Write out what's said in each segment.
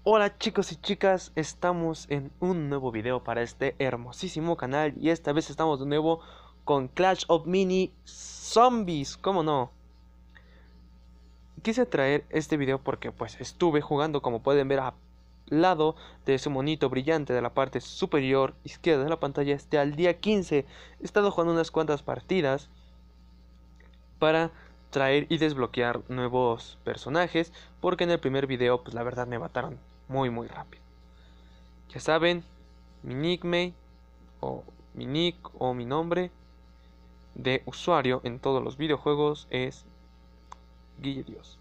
Hola chicos y chicas, estamos en un nuevo video para este hermosísimo canal y esta vez estamos de nuevo con Clash of Mini Zombies, ¿cómo no? Quise traer este video porque pues estuve jugando, como pueden ver al lado de ese monito brillante de la parte superior izquierda de la pantalla, al día 15. He estado jugando unas cuantas partidas para traer y desbloquear nuevos personajes, porque en el primer video pues la verdad me mataron muy rápido. Ya saben, mi nickname o mi nick o mi nombre de usuario en todos los videojuegos es Guille Dios.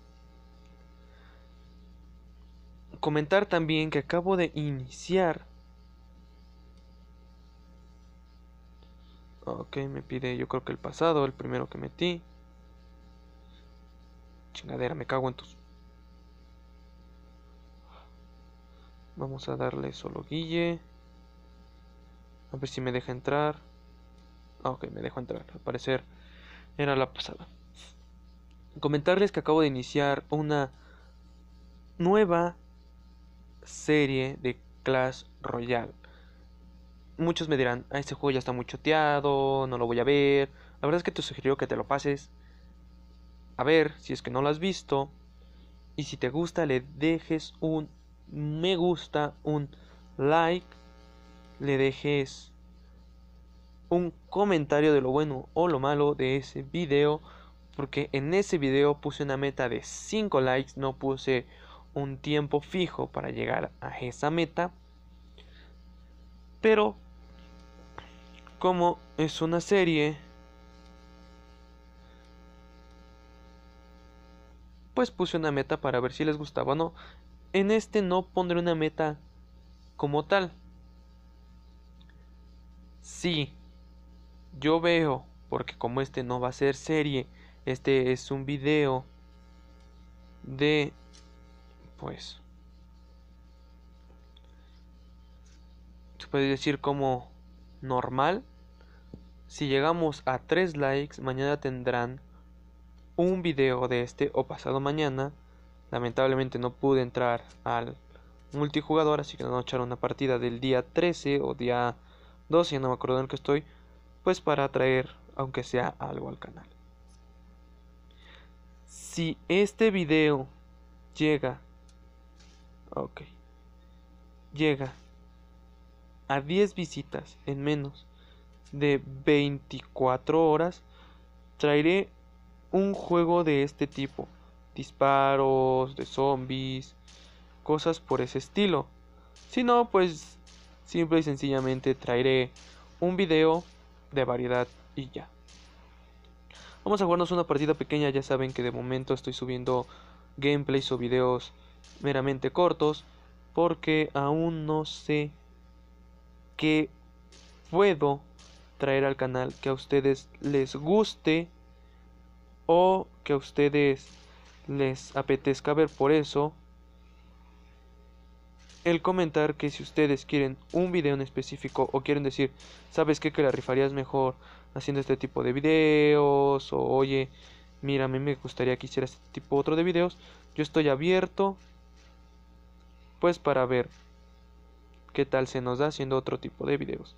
Comentar también que acabo de iniciar. Ok, me pide yo creo que el pasado, el primero que metí. Chingadera, me cago en tus. Vamos a darle solo Guille. A ver si me deja entrar. Ok, me dejó entrar. Al parecer era la pasada. Comentarles que acabo de iniciar una nueva serie de Clash Royale. Muchos me dirán, este juego ya está muy choteado, no lo voy a ver. La verdad es que te sugiero que te lo pases a ver si es que no lo has visto. Y si te gusta, le dejes un me gusta, un like, le dejes un comentario de lo bueno o lo malo de ese video. Porque en ese video puse una meta de 5 likes, no puse un tiempo fijo para llegar a esa meta. Pero como es una serie, pues puse una meta para ver si les gustaba o no. En este no pondré una meta como tal. Sí, yo veo, porque como este no va a ser serie, este es un video de, pues, se puede decir como normal. Si llegamos a 3 likes, mañana tendrán un video de este o pasado mañana. Lamentablemente no pude entrar al multijugador, así que no echar una partida del día 13 o día 12, ya no me acuerdo en el que estoy, pues para traer aunque sea algo al canal. Si este video llega, ok, llega a 10 visitas en menos de 24 horas, traeré un juego de este tipo, disparos, de zombies, cosas por ese estilo. Si no, pues simple y sencillamente traeré un video de variedad y ya. Vamos a jugarnos una partida pequeña. Ya saben que de momento estoy subiendo gameplays o videos meramente cortos, porque aún no sé qué puedo traer al canal que a ustedes les guste o que a ustedes les apetezca ver. Por eso el comentar que si ustedes quieren un video en específico o quieren decir, ¿sabes qué? Que la rifarías mejor haciendo este tipo de videos, o oye, mira, a mí me gustaría que hiciera este tipo otro de videos. Yo estoy abierto pues para ver qué tal se nos da haciendo otro tipo de videos.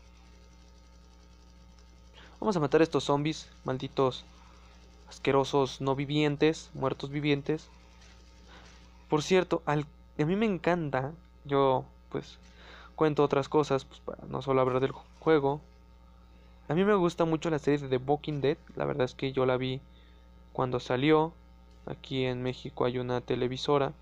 Vamos a matar a estos zombies, malditos asquerosos no vivientes, muertos vivientes. Por cierto, a mí me encanta, yo pues cuento otras cosas, pues para no solo hablar del juego. A mí me gusta mucho la serie de The Walking Dead. La verdad es que yo la vi cuando salió. Aquí en México hay una televisora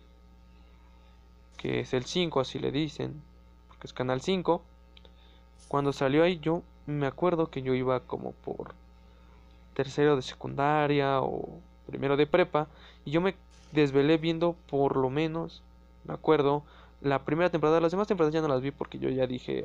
que es el 5, así le dicen, porque es Canal 5. Cuando salió ahí, yo me acuerdo que yo iba como por tercero de secundaria o primero de prepa, y yo me desvelé viendo por lo menos, me acuerdo, la primera temporada. Las demás temporadas ya no las vi porque yo ya dije,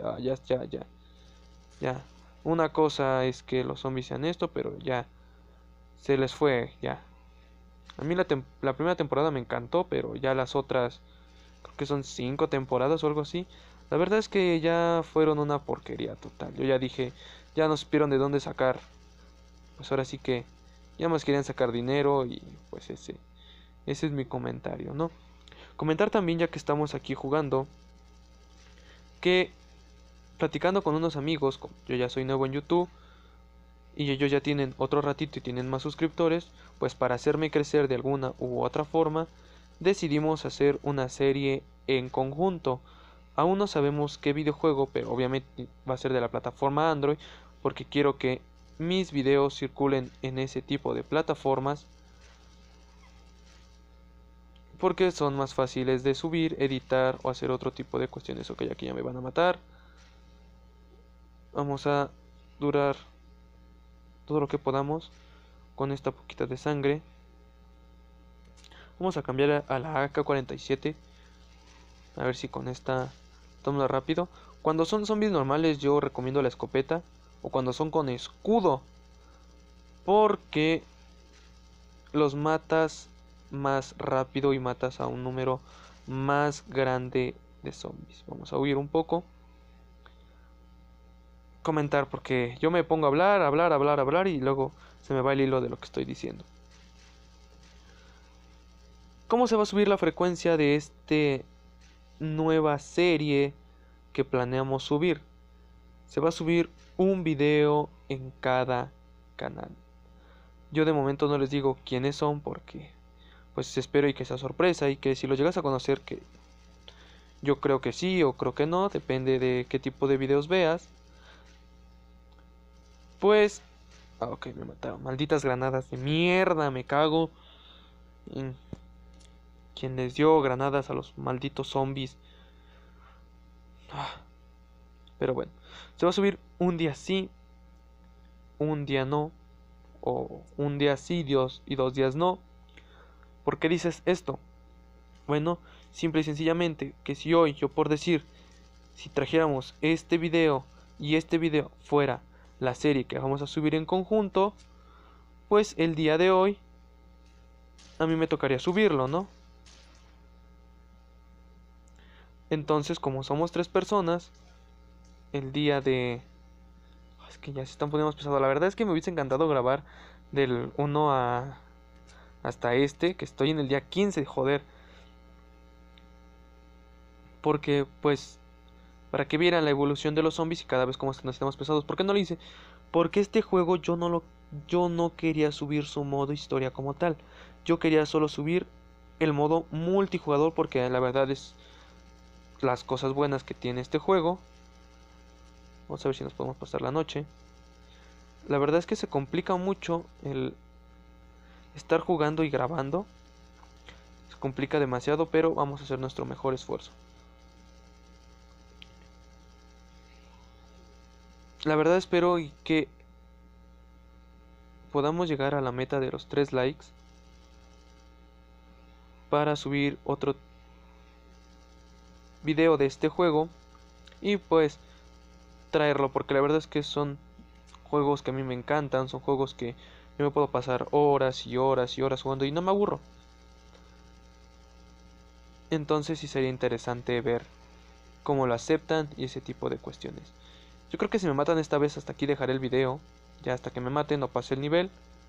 ya. Una cosa es que los zombies sean esto, pero ya se les fue, ya. A mí la primera temporada me encantó, pero ya las otras, creo que son 5 temporadas o algo así. La verdad es que ya fueron una porquería total. Yo ya dije, ya no supieron de dónde sacar. Pues ahora sí que ya más querían sacar dinero y pues ese es mi comentario, ¿no? Comentar también, ya que estamos aquí jugando, que platicando con unos amigos, yo ya soy nuevo en YouTube y ellos ya tienen otro ratito y tienen más suscriptores, pues para hacerme crecer de alguna u otra forma, decidimos hacer una serie en conjunto. Aún no sabemos qué videojuego, pero obviamente va a ser de la plataforma Android, porque quiero que mis videos circulen en ese tipo de plataformas, porque son más fáciles de subir, editar o hacer otro tipo de cuestiones. Ok, aquí ya me van a matar. Vamos a durar todo lo que podamos con esta poquita de sangre. Vamos a cambiar a la AK-47. A ver si con esta tomo rápido. Cuando son zombies normales yo recomiendo la escopeta. O cuando son con escudo, porque los matas más rápido y matas a un número más grande de zombies. Vamos a huir un poco. Comentar, porque yo me pongo a hablar y luego se me va el hilo de lo que estoy diciendo. ¿Cómo se va a subir la frecuencia de esta nueva serie que planeamos subir? Se va a subir un video en cada canal. Yo de momento no les digo quiénes son, porque pues espero y que sea sorpresa, y que si lo llegas a conocer, que yo creo que sí o creo que no, depende de qué tipo de videos veas, pues ok, me mataron. Malditas granadas de mierda, me cago en quien les dio granadas a los malditos zombies. Pero bueno, se va a subir un día sí, un día no, o un día sí, Dios, y 2 días no. ¿Por qué dices esto? Bueno, simple y sencillamente que si hoy, yo por decir, si trajéramos este video y este video fuera la serie que vamos a subir en conjunto, pues el día de hoy a mí me tocaría subirlo, ¿no? Entonces, como somos 3 personas, el día de... Es que ya se están poniendo más pesado. La verdad es que me hubiese encantado grabar del 1 hasta este, que estoy en el día 15, joder. Porque, pues, para que vieran la evolución de los zombies y cada vez como nos estamos pesados. ¿Por qué no lo hice? Porque este juego yo no quería subir su modo historia como tal. Yo quería solo subir el modo multijugador, porque la verdad es las cosas buenas que tiene este juego. Vamos a ver si nos podemos pasar la noche. La verdad es que se complica mucho el estar jugando y grabando. Se complica demasiado, pero vamos a hacer nuestro mejor esfuerzo. La verdad espero que podamos llegar a la meta de los 3 likes para subir otro video de este juego y pues traerlo, porque la verdad es que son juegos que a mí me encantan, son juegos que yo me puedo pasar horas y horas y horas jugando y no me aburro. Entonces sí sería interesante ver cómo lo aceptan y ese tipo de cuestiones. Yo creo que si me matan esta vez hasta aquí dejaré el video, ya hasta que me maten no pase el nivel,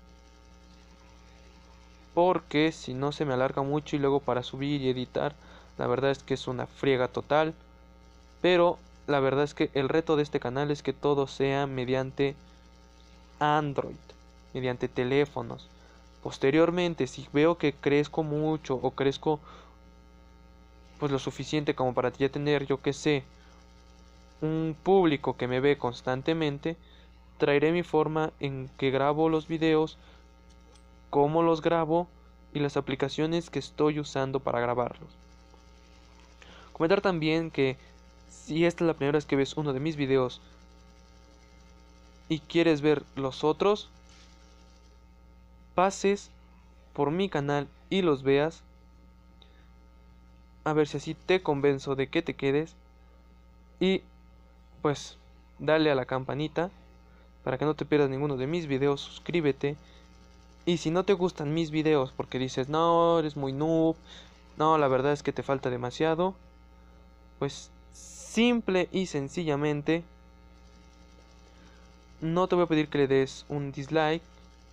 porque si no se me alarga mucho y luego para subir y editar, la verdad es que es una friega total. Pero la verdad es que el reto de este canal es que todo sea mediante Android, mediante teléfonos. Posteriormente, si veo que crezco mucho o crezco pues lo suficiente como para ya tener, yo que sé, un público que me ve constantemente, traeré mi forma en que grabo los videos, cómo los grabo y las aplicaciones que estoy usando para grabarlos. Comentar también que si esta es la primera vez que ves uno de mis videos y quieres ver los otros, pases por mi canal y los veas, a ver si así te convenzo de que te quedes, y pues dale a la campanita para que no te pierdas ninguno de mis videos, suscríbete. Y si no te gustan mis videos porque dices no, eres muy noob, no, la verdad es que te falta demasiado, pues simple y sencillamente no te voy a pedir que le des un dislike,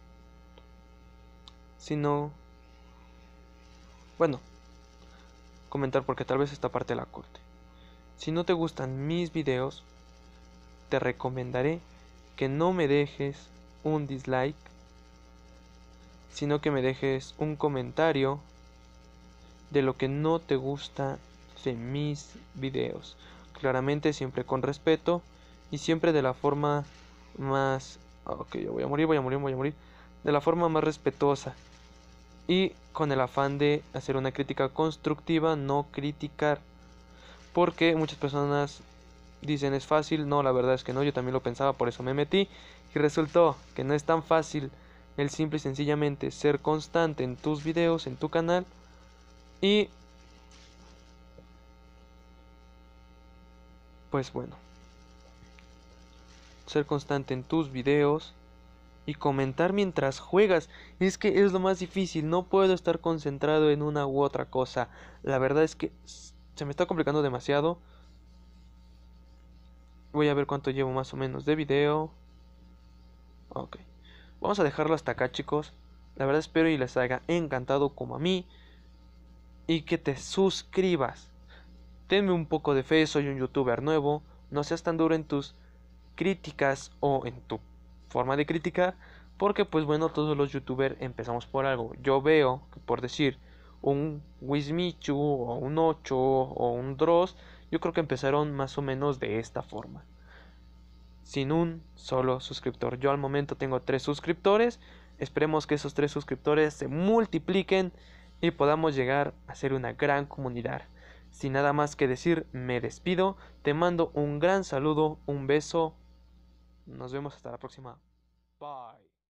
sino, bueno, comentar porque tal vez esta parte la corte. Si no te gustan mis videos, te recomendaré que no me dejes un dislike, sino que me dejes un comentario de lo que no te gusta de mis videos. Claramente siempre con respeto y siempre de la forma más... Ok, yo voy a morir. De la forma más respetuosa y con el afán de hacer una crítica constructiva, no criticar. Porque muchas personas dicen es fácil, no, la verdad es que no, yo también lo pensaba, por eso me metí y resultó que no es tan fácil el simple y sencillamente ser constante en tus videos, en tu canal y pues bueno, ser constante en tus videos y comentar mientras juegas. Es que es lo más difícil, no puedo estar concentrado en una u otra cosa. La verdad es que se me está complicando demasiado. Voy a ver cuánto llevo más o menos de video. Ok, vamos a dejarlo hasta acá, chicos. La verdad espero y les haya encantado como a mí. Y que te suscribas. Tenme un poco de fe, soy un youtuber nuevo. No seas tan duro en tus críticas o en tu forma de criticar, porque pues bueno, todos los youtubers empezamos por algo. Yo veo que por decir un Wismichu o un 8 o un Dross, yo creo que empezaron más o menos de esta forma, sin un solo suscriptor. Yo al momento tengo 3 suscriptores. Esperemos que esos 3 suscriptores se multipliquen y podamos llegar a ser una gran comunidad. Sin nada más que decir, me despido. Te mando un gran saludo, un beso. Nos vemos hasta la próxima. Bye.